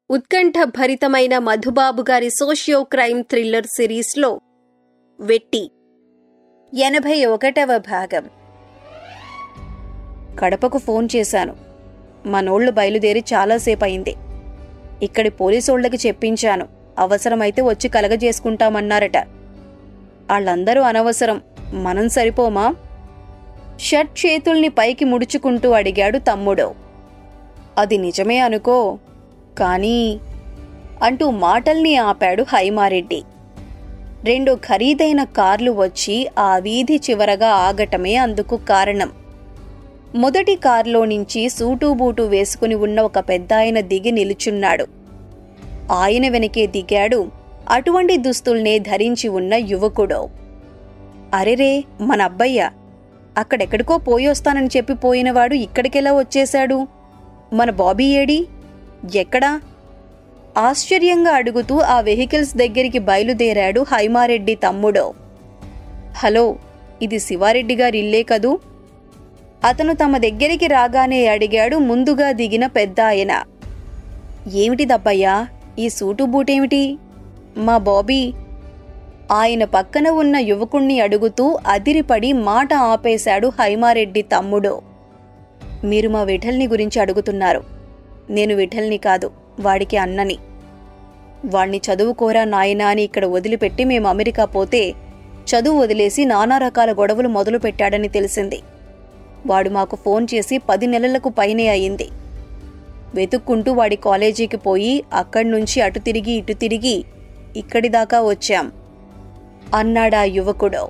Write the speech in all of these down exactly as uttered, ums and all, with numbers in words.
ఉత్కంఠ భరితమైన మధుబాబు గారి socio crime thriller సిరీస్లో వెట్టి ఎనభై ఒకటవ భాగం. కడపకు ఫోన్ చేశాను. మనోళ్లు బయలుదేరి చాలాసేపు అయింది. ఇక్కడి పోలీసోళ్లకి చెప్పించాను, అవసరమైతే వచ్చి కలగజేసుకుంటామన్నారట. వాళ్ళందరూ అనవసరం, మనం సరిపోమా? షర్ట్ చేతుల్ని పైకి ముడుచుకుంటూ అడిగాడు తమ్ముడు. అది నిజమే అనుకో, కానీ అంటూ మాటల్ని ఆపాడు హైమారెడ్డి. రెండు ఖరీదైన కార్లు వచ్చి ఆ వీధి చివరగా ఆగటమే అందుకు కారణం. మొదటి కారులో నుంచి సూటూబూటు వేసుకుని ఉన్న ఒక పెద్దాయన దిగి నిలుచున్నాడు. ఆయన వెనకే దిగాడు అటువంటి దుస్తుల్నే ధరించి ఉన్న యువకుడు. అరెరే, మన అబ్బయ్య! అక్కడెక్కడికో పోయొస్తానని చెప్పి పోయినవాడు ఇక్కడికెలా వచ్చేశాడు? మన బాబీ ఏడి? ఎక్కడా? ఆశ్చర్యంగా అడుగుతూ ఆ వెహికల్స్ దగ్గరికి బయలుదేరాడు హైమారెడ్డి తమ్ముడు. హలో, ఇది శివారెడ్డి గారి ఇల్లే కదూ? అతను తమ దగ్గరికి రాగానే అడిగాడు ముందుగా దిగిన పెద్దాయన. ఏమిటిదబ్బయ్యా, ఈ సూటు బూటేమిటి? మా బాబీ ఆయన పక్కన ఉన్న యువకుణ్ణి అడుగుతూ అదిరిపడి మాట ఆపేశాడు హైమారెడ్డి తమ్ముడు. మీరు మా విఠల్ని గురించి అడుగుతున్నారు. నేను విఠల్ని కాదు, వాడికి అన్నని. వాణ్ణి చదువుకోరా నాయనా అని ఇక్కడ వదిలిపెట్టి మేము అమెరికా పోతే చదువు వదిలేసి నానా రకాల గొడవలు మొదలుపెట్టాడని తెలిసింది. వాడు మాకు ఫోన్ చేసి పది నెలలకు పైనే అయింది. వెతుక్కుంటూ వాడి కాలేజీకి పోయి అక్కడ్నుంచి అటు తిరిగి ఇటు తిరిగి ఇక్కడిదాకా వచ్చాం అన్నాడా యువకుడు.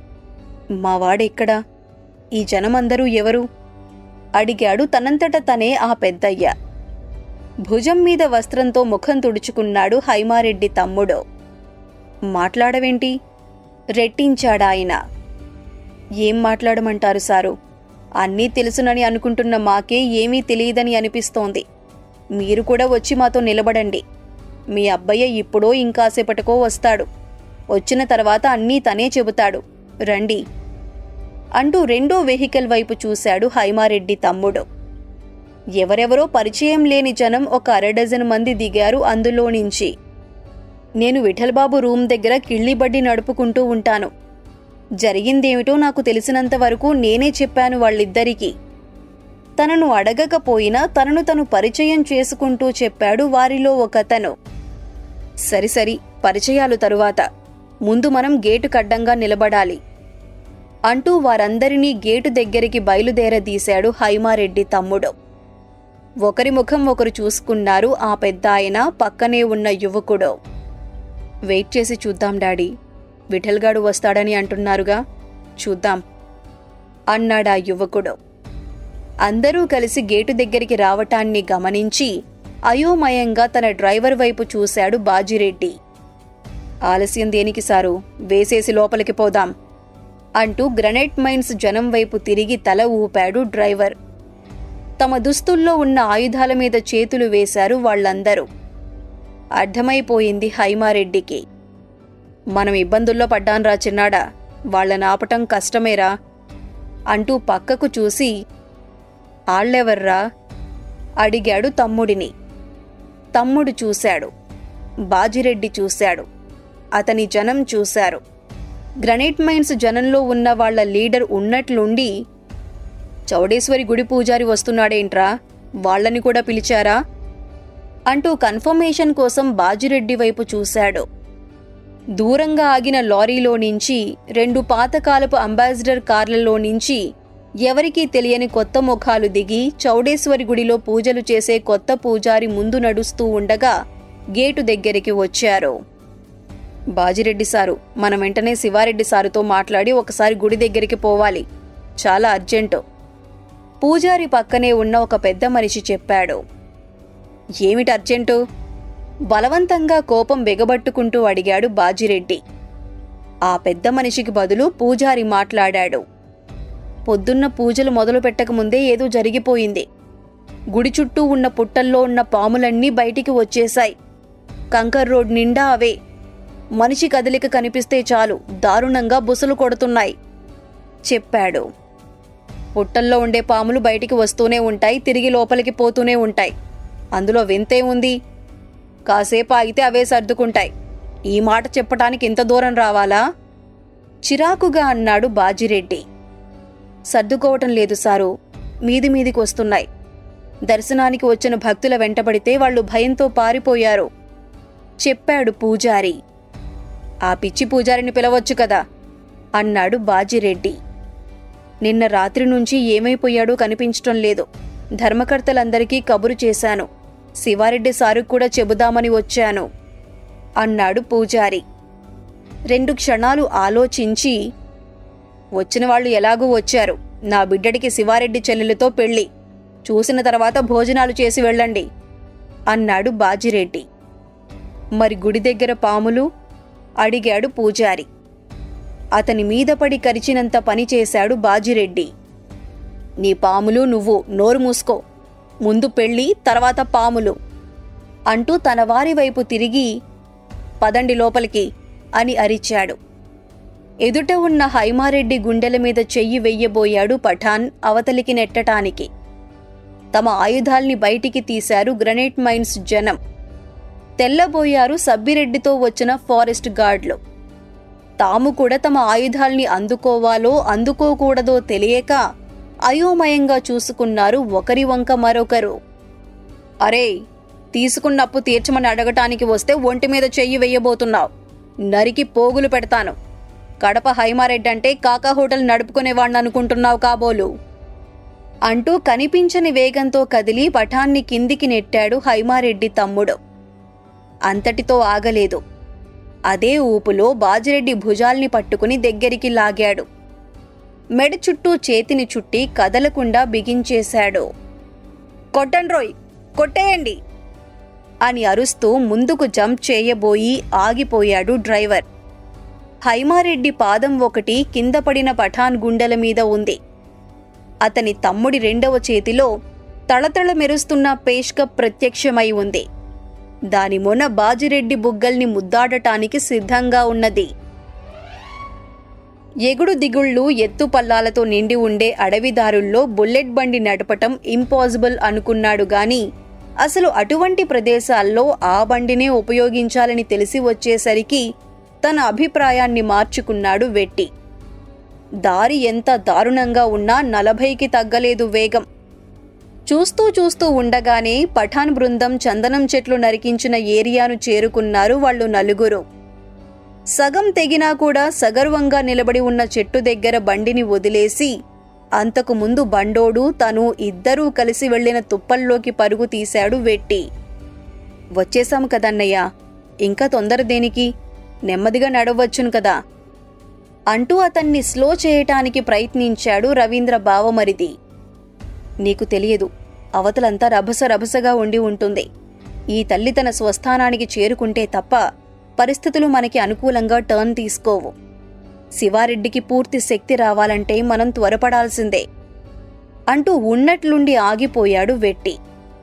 మావాడెక్కడా? ఈ జనమందరూ ఎవరు? అడిగాడు తనంతట తనే ఆ పెద్దయ్య. భుజం మీద వస్త్రంతో ముఖం తుడుచుకున్నాడు హైమారెడ్డి తమ్ముడు. మాట్లాడవేంటి? రెట్టించాడాయన. ఏం మాట్లాడమంటారు సారు? అన్నీ తెలుసునని అనుకుంటున్న మాకే ఏమీ తెలియదని అనిపిస్తోంది. మీరు కూడా వచ్చి మాతో నిలబడండి. మీ అబ్బయ్య ఇప్పుడో ఇంకాసేపటికో వస్తాడు. వచ్చిన తర్వాత అన్నీ తనే చెబుతాడు. రండి అంటూ రెండో వెహికల్ వైపు చూశాడు హైమారెడ్డి తమ్ముడు. ఎవరెవరో పరిచయం లేని జనం ఒక అరడజన్ మంది దిగారు అందులో నుంచి. నేను విఠల్బాబు రూమ్ దగ్గర కిళ్ళిబడ్డి నడుపుకుంటూ ఉంటాను. జరిగిందేమిటో నాకు తెలిసినంతవరకు నేనే చెప్పాను వాళ్ళిద్దరికీ. తనను అడగకపోయినా తనను తను పరిచయం చేసుకుంటూ చెప్పాడు వారిలో ఒకతను. సరిసరి, పరిచయాలు తరువాత, ముందు మనం గేటు కడ్డంగా నిలబడాలి అంటూ వారందరినీ గేటు దగ్గరికి బయలుదేరదీశాడు హైమారెడ్డి తమ్ముడు. ఒకరి ముఖం ఒకరు చూసుకున్నారు ఆ పెద్దాయన, పక్కనే ఉన్న యువకుడు. వెయిట్ చేసి చూద్దాం డాడీ, విఠల్గాడు వస్తాడని అంటున్నారుగా, చూద్దాం అన్నాడా యువకుడు. అందరూ కలిసి గేటు దగ్గరికి రావటాన్ని గమనించి అయోమయంగా తన డ్రైవర్ వైపు చూశాడు బాజిరెడ్డి. ఆలస్యం దేనికి సారు, వేసేసి లోపలికి పోదాం అంటూ గ్రనైట్ మైన్స్ జనం వైపు తిరిగి తల ఊపాడు డ్రైవర్. తమ దుస్తుల్లో ఉన్న ఆయుధాల మీద చేతులు వేశారు వాళ్లందరూ. అర్థమైపోయింది హైమారెడ్డికి. మనం ఇబ్బందుల్లో పడ్డాన్రా చిన్నాడా, వాళ్లనాపటం కష్టమేరా అంటూ పక్కకు చూసి, ఆళ్లెవర్రా అడిగాడు తమ్ముడిని. తమ్ముడు చూశాడు, బాజిరెడ్డి చూశాడు, అతని జనం చూశారు. గ్రనైట్ మైన్స్ జనంలో ఉన్న వాళ్ల లీడర్ ఉన్నట్లుండి, చౌడేశ్వరి గుడి పూజారి వస్తున్నాడేంట్రా, వాళ్లని కూడా పిలిచారా అంటూ కన్ఫర్మేషన్ కోసం బాజిరెడ్డి వైపు చూశాడు. దూరంగా ఆగిన లారీలో నుంచి, రెండు పాతకాలపు అంబాసిడర్ కార్లలో నుంచి ఎవరికీ తెలియని కొత్త ముఖాలు దిగి చౌడేశ్వరి గుడిలో పూజలు చేసే కొత్త పూజారి ముందు నడుస్తూ ఉండగా గేటు దగ్గరికి వచ్చారు. బాజిరెడ్డి సారు, మనం వెంటనే శివారెడ్డి సారుతో మాట్లాడి ఒకసారి గుడి దగ్గరికి పోవాలి, చాలా అర్జెంటు పూజారి పక్కనే ఉన్న ఒక పెద్ద మనిషి చెప్పాడు. ఏమిటి అర్జెంటు? బలవంతంగా కోపం బెగబట్టుకుంటూ అడిగాడు బాజిరెడ్డి. ఆ పెద్ద మనిషికి బదులు పూజారి మాట్లాడాడు. పొద్దున్న పూజలు మొదలు పెట్టకముందే ఏదో జరిగిపోయింది. గుడి చుట్టూ ఉన్న పుట్టల్లో ఉన్న పాములన్నీ బయటికి వచ్చేశాయి. కంకర్ రోడ్ నిండా అవే. మనిషి కదలిక కనిపిస్తే చాలు దారుణంగా బుసలు కొడుతున్నాయి చెప్పాడు. పుట్టల్లో ఉండే పాములు బయటికి వస్తూనే ఉంటాయి, తిరిగి లోపలికి పోతూనే ఉంటాయి. అందులో వింతే ఉంది. కాసేపు ఆగితే అవే సర్దుకుంటాయి. ఈ మాట చెప్పటానికి ఇంత దూరం రావాలా? చిరాకుగా అన్నాడు బాజిరెడ్డి. సర్దుకోవటం లేదు సారు, మీది మీదికి వస్తున్నాయి. దర్శనానికి వచ్చిన భక్తుల వెంటబడితే వాళ్లు భయంతో పారిపోయారు చెప్పాడు పూజారి. ఆ పిచ్చి పూజారిని పిలవచ్చు కదా అన్నాడు బాజిరెడ్డి. నిన్న రాత్రి నుంచి ఏమైపోయాడో కనిపించటం లేదు. ధర్మకర్తలందరికీ కబురు చేశాను. శివారెడ్డి సారుకు కూడా చెబుదామని వచ్చాను అన్నాడు పూజారి. రెండు క్షణాలు ఆలోచించి, వచ్చిన వాళ్ళు ఎలాగూ వచ్చారు. నా బిడ్డడికి శివారెడ్డి చెల్లెలతో పెళ్లి. చూసిన తర్వాత భోజనాలు చేసి వెళ్ళండి అన్నాడు బాజిరెడ్డి. మరి గుడి దగ్గర పాములు అడిగాడు పూజారి. అతని మీద పడి కరిచినంత పని చేశాడు బాజిరెడ్డి. నీ పాములు నువ్వు నోరు మూసుకో. ముందు పెళ్లి, తర్వాత పాములు అంటూ తన వారి వైపు తిరిగి, పదండి లోపలికి అని అరిచాడు. ఎదుట ఉన్న హైమారెడ్డి గుండెల మీద చెయ్యి వెయ్యబోయాడు పఠాన్ అవతలికి నెట్టటానికి. తమ ఆయుధాల్ని బయటికి తీశారు గ్రనైట్ మైన్స్ జనం. తెల్లబోయారు సబ్బిరెడ్డితో వచ్చిన ఫారెస్ట్ గార్డ్లు. తాము కూడా తమ ఆయుధాల్ని అందుకోవాలో అందుకోకూడదో తెలియక అయోమయంగా చూసుకున్నారు ఒకరి వంక మరొకరు. అరే, తీసుకున్నప్పు తీర్చమని అడగటానికి వస్తే ఒంటి మీద చెయ్యి వెయ్యబోతున్నావు. నరికి పోగులు పెడతాను. కడప హైమారెడ్డంటే కాకా హోటల్ నడుపుకునేవాణ్ణి అనుకుంటున్నావు కాబోలు అంటూ కనిపించని వేగంతో కదిలి పఠాన్ని కిందికి నెట్టాడు హైమారెడ్డి తమ్ముడు. అంతటితో ఆగలేదు. అదే ఊపులో బాజిరెడ్డి భుజాల్ని పట్టుకుని దగ్గరికి లాగాడు. మెడ చుట్టూ చేతిని చుట్టి కదలకుండా బిగించేశాడు. కొట్టండ్రోయ్, కొట్టేయండి అని అరుస్తూ ముందుకు జంప్ చేయబోయి ఆగిపోయాడు డ్రైవర్. హైమారెడ్డి పాదం ఒకటి కింద పడిన పఠాన్ గుండెల మీద ఉంది. అతని తమ్ముడి రెండవ చేతిలో తళతళ మెరుస్తున్న పేష్కప్ ప్రత్యక్షమై ఉంది. దాని మొన బాజిరెడ్డి బుగ్గల్ని ముద్దాడటానికి సిద్ధంగా ఉన్నది. ఎగుడు దిగుళ్ళు ఎత్తుపల్లాలతో నిండి ఉండే అడవిదారుల్లో బుల్లెట్ బండి నడపటం ఇంపాసిబుల్ అనుకున్నాడు గాని అసలు అటువంటి ప్రదేశాల్లో ఆ బండినే ఉపయోగించాలని తెలిసి వచ్చేసరికి తన అభిప్రాయాన్ని మార్చుకున్నాడు వెట్టి. దారి ఎంత దారుణంగా ఉన్నా నలభైకి తగ్గలేదు వేగం. చూస్తూ చూస్తూ ఉండగానే పఠాన్ బృందం చందనం చెట్లు నరికించిన ఏరియాను చేరుకున్నారు వాళ్ళు నలుగురు. సగం తెగినా కూడా సగర్వంగా నిలబడి ఉన్న చెట్టు దగ్గర బండిని వదిలేసి అంతకు ముందు బండోడు తను ఇద్దరూ కలిసి వెళ్లిన తుప్పల్లోకి పరుగు తీశాడు వెట్టి. వచ్చేశాము కదన్నయ్యా, ఇంకా తొందర దేనికి? నెమ్మదిగా నడవచ్చును కదా అంటూ అతన్ని స్లో చేయటానికి ప్రయత్నించాడు రవీంద్ర బావమరిది. నీకు తెలియదు, అవతలంతా రభస రభసగా ఉండి ఉంటుంది. ఈ తల్లి తన స్వస్థానానికి చేరుకుంటే తప్ప పరిస్థితులు మనకి అనుకూలంగా టర్న్ తీసుకోవు. శివారెడ్డికి పూర్తి శక్తి రావాలంటే మనం త్వరపడాల్సిందే అంటూ ఉన్నట్లుండి ఆగిపోయాడు వెట్టి.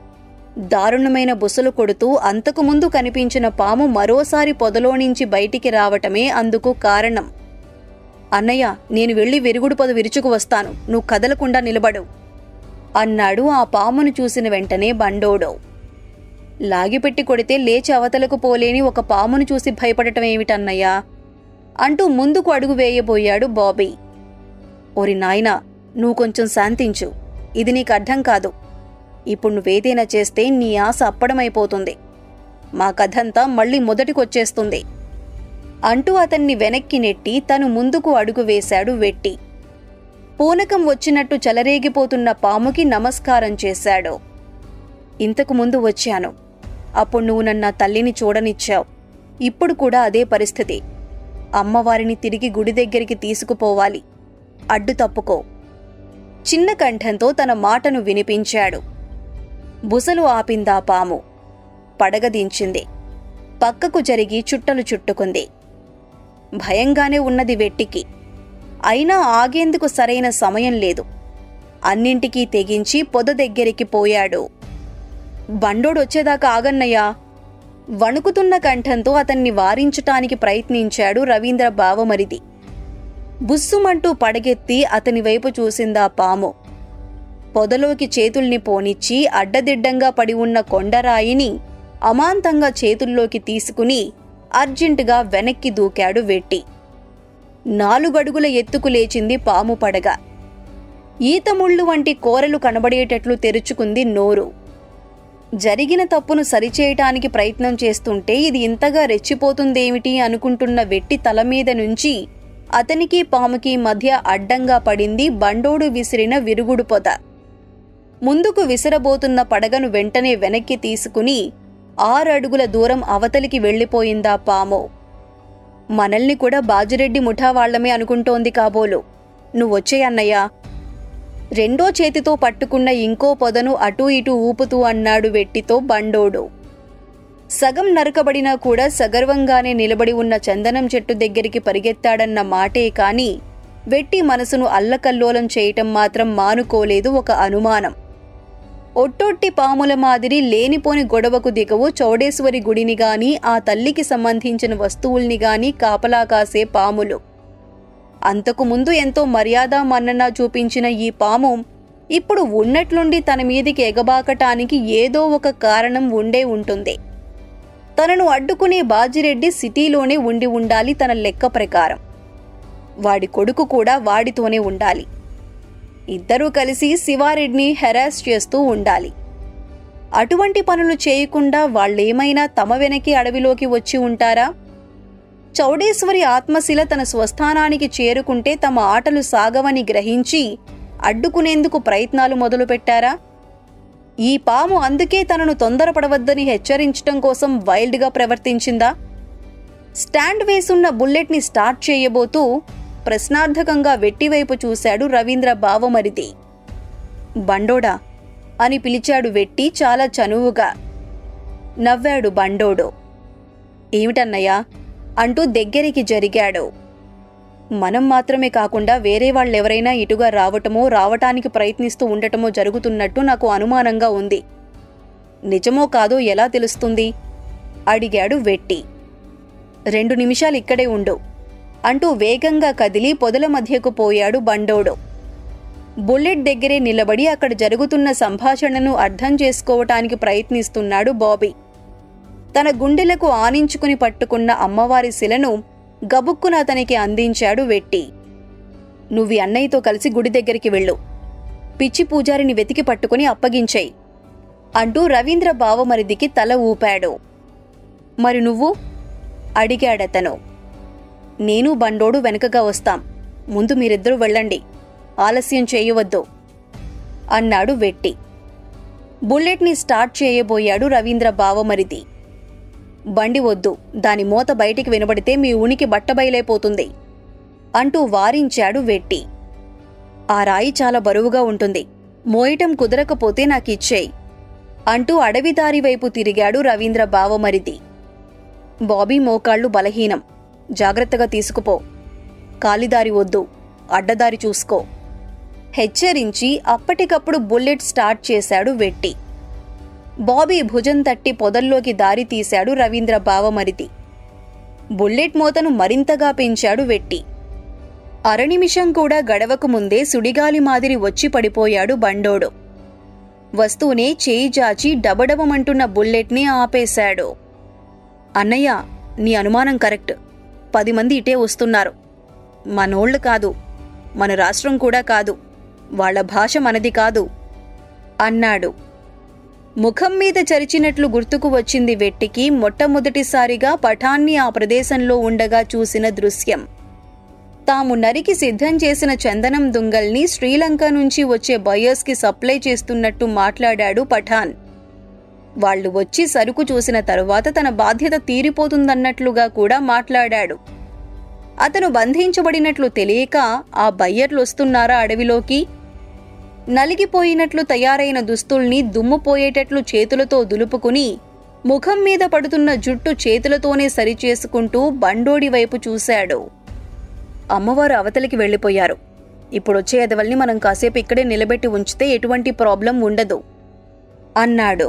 దారుణమైన బుసలు కొడుతూ అంతకుముందు కనిపించిన పాము మరోసారి పొదలోనించి బయటికి రావటమే అందుకు కారణం. అన్నయ్య, నేను వెళ్లి విరుగుడు పొద విరుచుకు వస్తాను, నువ్వు కదలకుండా నిలబడు అన్నాడు ఆ పామును చూసిన వెంటనే బండోడు. లాగిపెట్టి కొడితే లేచి అవతలకు పోలేని ఒక పామును చూసి భయపడటమేమిటన్నయ్యా అంటూ ముందుకు అడుగు వేయబోయాడు బాబీ. ఓరి నాయనా, నువ్వు కొంచెం శాంతించు. ఇది నీకు అర్థం కాదు. ఇప్పుడు నువ్వేదైనా చేస్తే నీ ఆశ అప్పడమైపోతుంది. మా కథంతా మళ్లీ మొదటికొచ్చేస్తుంది అంటూ అతన్ని వెనక్కి నెట్టి తను ముందుకు అడుగు వేశాడు వెట్టి. పూనకం వచ్చినట్టు చెలరేగిపోతున్న పాముకి నమస్కారం చేశాడు. ఇంతకు ముందు వచ్చాను. అప్పుడు నువ్వు నన్న తల్లిని చూడనిచ్చావు. ఇప్పుడు కూడా అదే పరిస్థితి. అమ్మవారిని తిరిగి గుడి దగ్గరికి తీసుకుపోవాలి. అడ్డు తప్పుకో. చిన్న కంఠంతో తన మాటను వినిపించాడు. బుసలు ఆపిందా పాము. పడగదించింది. పక్కకు జరిగి చుట్టలు చుట్టుకుంది. భయంగానే ఉన్నది వెట్టికి. అయినా ఆగేందుకు సరైన సమయం లేదు. అన్నింటికీ తెగించి పొద దగ్గరికి పోయాడు. బండోడొచ్చేదాకా ఆగన్నయ్యా. వణుకుతున్న కంఠంతో అతన్ని వారించటానికి ప్రయత్నించాడు రవీంద్ర బావమరిది. బుస్సుమంటూ పడగెత్తి అతని వైపు చూసిందా పాము. పొదలోకి చేతుల్ని పోనిచ్చి అడ్డదిడ్డంగా పడి ఉన్న కొండరాయిని అమాంతంగా చేతుల్లోకి తీసుకుని అర్జెంటుగా వెనక్కి దూకాడు వెట్టి. నాలుగడుగుల ఎత్తుకు లేచింది పాము పడగ. ఈతముళ్ళు వంటి కోరలు కనబడేటట్లు తెరుచుకుంది నోరు. జరిగిన తప్పును సరిచేయటానికి ప్రయత్నం చేస్తుంటే ఇది ఇంతగా రెచ్చిపోతుందేమిటి అనుకుంటున్న వెట్టి తలమీద నుంచి అతనికి పాముకి మధ్య అడ్డంగా పడింది బండోడు విసిరిన విరుగుడు పొద. ముందుకు విసిరబోతున్న పడగను వెంటనే వెనక్కి తీసుకుని ఆరడుగుల దూరం అవతలికి వెళ్లిపోయిందా పాము. మనల్ని కూడా బాజిరెడ్డి ముఠా వాళ్లమే అనుకుంటోంది కాబోలు. నువ్వొచ్చే అన్నయ్యా. రెండో చేతితో పట్టుకున్న ఇంకో పొదను అటూ ఇటూ ఊపుతూ అన్నాడు వెట్టితో బండోడు. సగం నరకబడినా కూడా సగర్వంగానే నిలబడి ఉన్న చందనం చెట్టు దగ్గరికి పరిగెత్తాడన్న మాటే కాని వెట్టి మనసును అల్లకల్లోలం చేయటం మాత్రం మానుకోలేదు ఒక అనుమానం. ఒట్టొట్టి పాముల మాదిరి లేనిపోని గొడవకు దిగవు చౌడేశ్వరి గుడిని గాని ఆ తల్లికి సంబంధించిన వస్తువుల్ని గాని కాపలా కాసే పాములు. అంతకుముందు ఎంతో మర్యాద మన్నన చూపించిన ఈ పాము ఇప్పుడు ఉన్నట్లుండి తన మీదికి ఎగబాకటానికి ఏదో ఒక కారణం ఉండే ఉంటుంది. తనను అడ్డుకునే బాజిరెడ్డి సిటీలోనే ఉండి ఉండాలి తన లెక్క ప్రకారం. వాడి కొడుకు కూడా వాడితోనే ఉండాలి. ఇద్దరూ కలిసి శివారెడ్డిని హెరాస్ చేస్తూ ఉండాలి. అటువంటి పనులు చేయకుండా వాళ్ళేమైనా తమ వెనకే అడవిలోకి వచ్చి ఉంటారా? చౌడేశ్వరి ఆత్మశిల తన స్వస్థానానికి చేరుకుంటే తమ ఆటలు సాగవని గ్రహించి అడ్డుకునేందుకు ప్రయత్నాలు మొదలుపెట్టారా? ఈ పాము అందుకే తనను తొందరపడవద్దని హెచ్చరించటం కోసం వైల్డ్గా ప్రవర్తించిందా? స్టాండ్ వేసున్న బుల్లెట్ని స్టార్ట్ చేయబోతూ ప్రశ్నార్థకంగా వెట్టివైపు చూశాడు రవీంద్ర బావమరిది. బండోడా అని పిలిచాడు వెట్టి చాలా చనువుగా. నవ్వాడు బండోడు. ఏమిటన్నయ్యా అంటూ దగ్గరికి జరిగాడు. మనం మాత్రమే కాకుండా వేరే వాళ్ళెవరైనా ఇటుగా రావటమో రావటానికి ప్రయత్నిస్తూ ఉండటమో జరుగుతున్నట్టు నాకు అనుమానంగా ఉంది. నిజమో కాదో ఎలా తెలుస్తుంది? అడిగాడు వెట్టి. రెండు నిమిషాలు ఇక్కడే ఉండు అంటూ వేగంగా కదిలి పొదల మధ్యకు పోయాడు బండోడు. బుల్లెట్ దగ్గరే నిలబడి అక్కడ జరుగుతున్న సంభాషణను అర్థం చేసుకోవటానికి ప్రయత్నిస్తున్నాడు బాబీ. తన గుండెలకు ఆనించుకుని పట్టుకున్న అమ్మవారి శిలను గబుక్కున అతనికి అందించాడు వెట్టి. నువ్వు అన్నయ్యతో కలిసి గుడి దగ్గరికి వెళ్ళు. పిచ్చి పూజారిని వెతికి పట్టుకుని అప్పగించాయి అంటూ రవీంద్ర బావమరిదికి తల ఊపాడు. మరి నువ్వు? అడిగాడతను. నేను బండోడు వెనుకగా వస్తాం. ముందు మీరిద్దరూ వెళ్ళండి. ఆలస్యం చేయవద్దు అన్నాడు వెట్టి. బుల్లెట్ని స్టార్ట్ చేయబోయాడు రవీంద్ర బావమరిది. బండి వద్దు, దాని మోత బయటికి వినబడితే మీ ఉనికి బట్టబయలైపోతుంది అంటూ వారించాడు వెట్టి. ఆ రాయి చాలా బరువుగా ఉంటుంది, మోయటం కుదరకపోతే నాకిచ్చేయి అంటూ అడవిదారి వైపు తిరిగాడు రవీంద్ర బావమరిది. బాబీ మోకాళ్లు బలహీనం, జాగ్రత్తగా తీసుకుపో. కాలిదారి వద్దు, అడ్డదారి చూసుకో హెచ్చరించి అప్పటికప్పుడు బుల్లెట్ స్టార్ట్ చేశాడు వెట్టి. బాబీ భుజం తట్టి పొదల్లోకి దారి తీశాడు రవీంద్ర బావమరిది. బుల్లెట్ మోతను మరింతగా పెంచాడు వెట్టి. అరనిమిషం కూడా గడవకు ముందే సుడిగాలి మాదిరి వచ్చి పడిపోయాడు బండోడు. వస్తూనే చేయి జాచి డబడబమంటున్న బుల్లెట్ని ఆపేశాడు. అన్నయ్య, నీ అనుమానం కరెక్ట్. పది మంది ఇటే వస్తున్నారు. మనోళ్లు కాదు, మన రాష్ట్రం కూడా కాదు, వాళ్ల భాష మనది కాదు అన్నాడు. ముఖం మీద చరిచినట్లు గుర్తుకు వచ్చింది వెట్టికి మొట్టమొదటిసారిగా పఠాన్ని ఆ ప్రదేశంలో ఉండగా చూసిన దృశ్యం. తాము నరికి సిద్ధం చేసిన చందనం దుంగల్ని శ్రీలంక నుంచి వచ్చే బయర్స్కి సప్లై చేస్తున్నట్టు మాట్లాడాడు పఠాన్. వాళ్లు వచ్చి సరుకు చూసిన తరువాత తన బాధ్యత తీరిపోతుందన్నట్లుగా కూడా మాట్లాడాడు. అతను బంధించబడినట్లు తెలియక ఆ బయ్యర్లొస్తున్నారా అడవిలోకి? నలిగిపోయినట్లు తయారైన దుస్తుల్ని దుమ్ముపోయేటట్లు చేతులతో దులుపుకుని ముఖం మీద పడుతున్న జుట్టు చేతులతోనే సరిచేసుకుంటూ బండోడి వైపు చూశాడు. అమ్మవారు అవతలికి వెళ్లిపోయారు. ఇప్పుడొచ్చే ఎదవల్ని మనం కాసేపు ఇక్కడే నిలబెట్టి ఉంచితే ఎటువంటి ప్రాబ్లం ఉండదు అన్నాడు.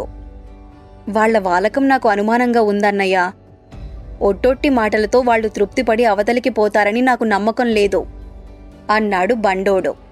వాళ్ల వాలకం నాకు అనుమానంగా ఉందన్నయ్యా. ఒట్టొట్టి మాటలతో వాళ్లు తృప్తిపడి అవతలికి పోతారని నాకు నమ్మకం లేదు అన్నాడు బండోడు.